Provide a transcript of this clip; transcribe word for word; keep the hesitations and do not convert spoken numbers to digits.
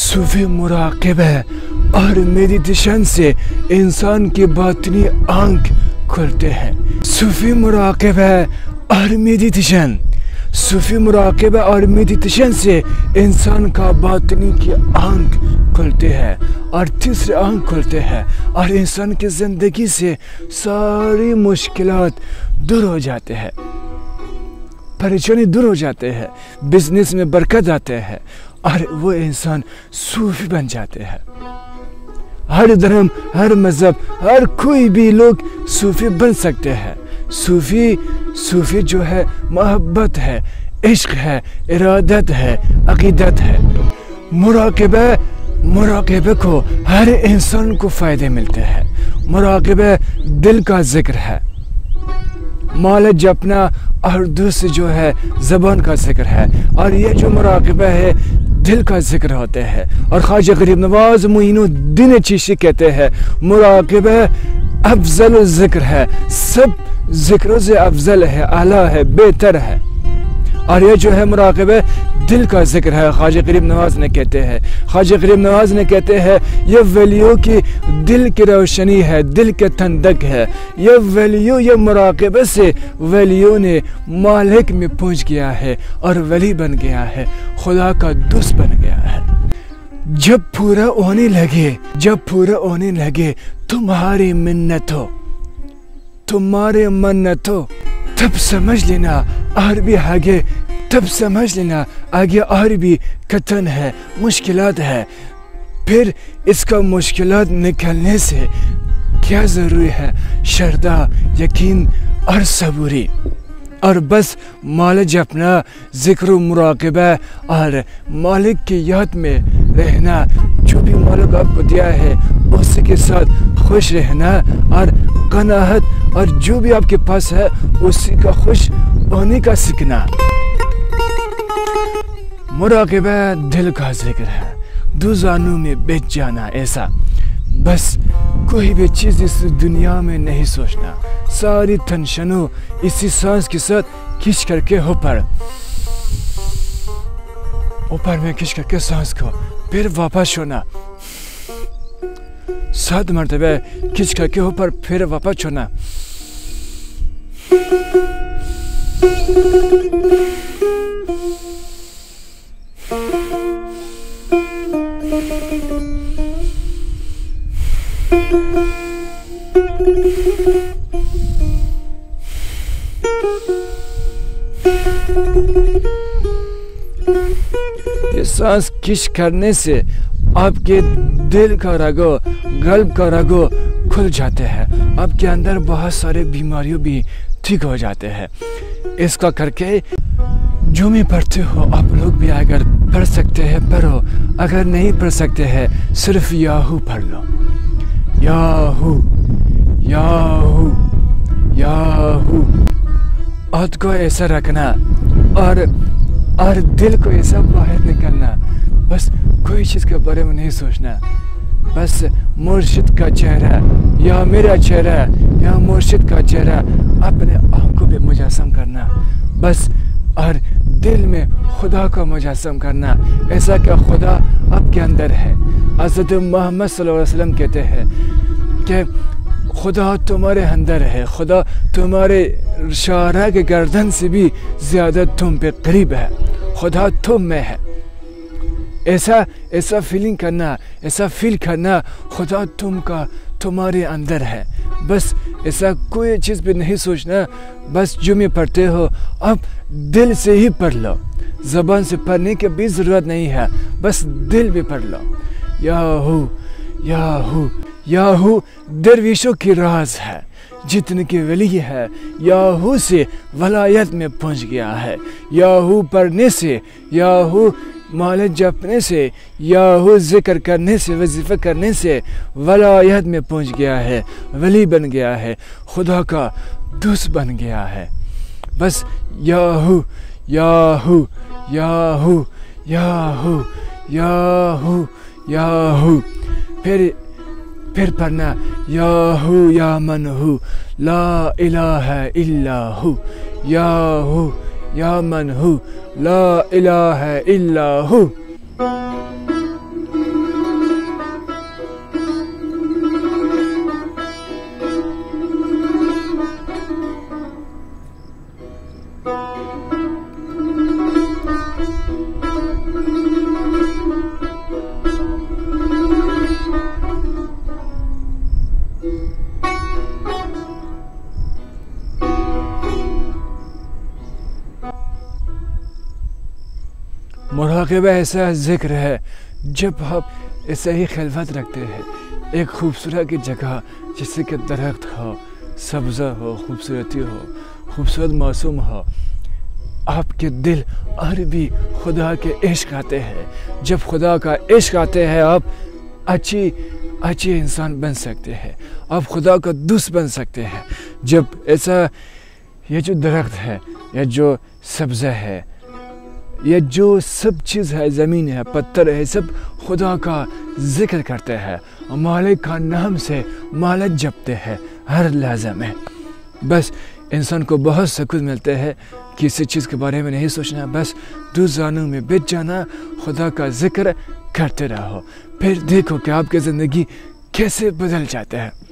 सूफी मुराक़बा और मेडिटेशन से इंसान की बातिनी आँख खुलते हैं। सूफी मुराक़बा और मेडिटेशन सूफी मुराक़बा और मेडिटेशन से इंसान का बातिनी की आँख खुलते हैं और तीसरे आँख खुलते हैं और इंसान की ज़िंदगी से सारी मुश्किलात दूर हो जाते हैं, परेशानी दूर हो जाते हैं, बिजनेस में बरकत आते हैं और वो इंसान सूफी बन जाते हैं। हर धर्म, हर मज़हब, हर कोई भी लोग सूफी बन सकते हैं। सूफी सूफी जो है मोहब्बत है, इश्क है, इरादत है, अक़ीदत है। मुराक़बा मुराक़बा को हर इंसान को फ़ायदे मिलते हैं। मुराक़बा दिल का ज़िक्र है, माल जपना और दूसरी जो है ज़बान का ज़िक्र है और ये जो मुराक़बा है दिल का ज़िक्र होते हैं। और ख्वाजा गरीब नवाज मोइनुद्दीन चिश्ती कहते हैं मुराक़बा अफ़ज़ल ज़िक्र है, सब ज़िक्रों से अफ़ज़ल है, आला है, बेहतर है। और ये जो है मुराक़बा दिल का ज़िक्र है। ख्वाजा गरीब नवाज ने कहते हैं ख्वाजा गरीब नवाज ने कहते हैं ये वलियों की दिल की रोशनी है, दिल के ठंडक है। ये वलियों ये मुराक़बा से वलियों ने मालिक में पहुँच गया है और वली बन गया है, खुदा का दोस्त बन गया है। जब पूरा होने लगे जब पूरा होने लगे तुम्हारी मिन्नतों तुम्हारे मन्नतों तब समझ लेना और भी आगे तब समझ लेना आगे और भी कठिन है, मुश्किलात है। फिर इसका मुश्किलात निकलने से क्या ज़रूरी है? श्रद्धा, यकीन और सबूरी और बस मालिक जपना, ज़िक्र मुराक़बा और मालिक की याद में रहना। जो भी मालिक आपको दिया है उसी के साथ खुश रहना और कनाहत और जो भी आपके पास है उसी का खुश होने का सीखना। मुराक़बा दिल का ज़िक्र है, दो जानों में बेच जाना ऐसा। बस कोई भी चीज़ इस दुनिया में नहीं सोचना, सारी टेंशनों इसी सांस के साथ खींच करके ऊपर ऊपर में खींच करके सांस को फिर वापस छोड़ना, सात मरतबे खींच करके ऊपर फिर वापस छोड़ना। ये सांस खींच करने से आपके दिल का रगो, कल्ब का रगो खुल जाते हैं, आपके अंदर बहुत सारे बीमारियों भी ठीक हो जाते हैं। इसका करके जो भी पढ़ते हो आप लोग भी अगर पढ़ सकते हैं पढ़ो, अगर नहीं पढ़ सकते हैं सिर्फ याहू पढ़ लो। याहू याहू याहू हाथ को ऐसा रखना और और दिल को ऐसा बाहर निकलना। बस कोई चीज़ के बारे में नहीं सोचना, बस मुर्शिद का चेहरा या मेरा चेहरा या मुर्शिद का चेहरा अपने आंखों पे मुजासम करना बस, और दिल में खुदा का मुजासम करना, ऐसा कि खुदा आपके अंदर है। हज़रत मोहम्मद सल्लल्लाहु अलैहि वसल्लम कहते हैं कि खुदा तुम्हारे अंदर है, खुदा तुम्हारे शारा के गर्दन से भी ज़्यादा तुम पे करीब है, खुदा तुम में है। ऐसा ऐसा फीलिंग करना, ऐसा फील करना खुदा तुम का तुम्हारे अंदर है। बस ऐसा कोई चीज़ पे नहीं सोचना, बस जो में पढ़ते हो अब दिल से ही पढ़ लो, ज़बान से पढ़ने की भी ज़रूरत नहीं है, बस दिल में पढ़ लो। याहू याहू याहू दरवेशों की राज है, जितने की वली है याहू से वलायत में पहुंच गया है। याहू पढ़ने से, याहू मालिक जपने से, याहू जिक्र करने से, वजीफ़ा करने से वलायत में पहुंच गया है, वली बन गया है, खुदा का दोस्त बन गया है। बस याहू याहू याहू याहू याहू याहू फिर फिर पढ़ना याहू या मन हू ला इलाहा इल्ला हू, याहू या मन हू ला इलाहा इल्ला हू। मुराक़बा ऐसा ज़िक्र है जब आप ऐसे ही खिलवत रखते हैं, एक खूबसूरत की जगह जिससे कि दरख्त हो, सब्ज़ा हो, खूबसूरती हो, खूबसूरत मौसम हो, आपके दिल और भी खुदा के इश्क आते हैं। जब खुदा का इश्क आते हैं आप अच्छी अच्छे इंसान बन सकते हैं, आप खुदा का दोस्त बन सकते हैं। जब ऐसा ये जो दरख्त है, ये जो सब्ज़ा है, ये जो सब चीज़ है, ज़मीन है, पत्थर है, सब खुदा का जिक्र करते हैं और मालिक का नाम से मालिक जपते हैं हर लहज़ा में। बस इंसान को बहुत सुकून मिलता है, किसी चीज़ के बारे में नहीं सोचना, बस दो जानों में बिछ जाना, खुदा का जिक्र करते रहो, फिर देखो कि आपकी ज़िंदगी कैसे बदल जाता है।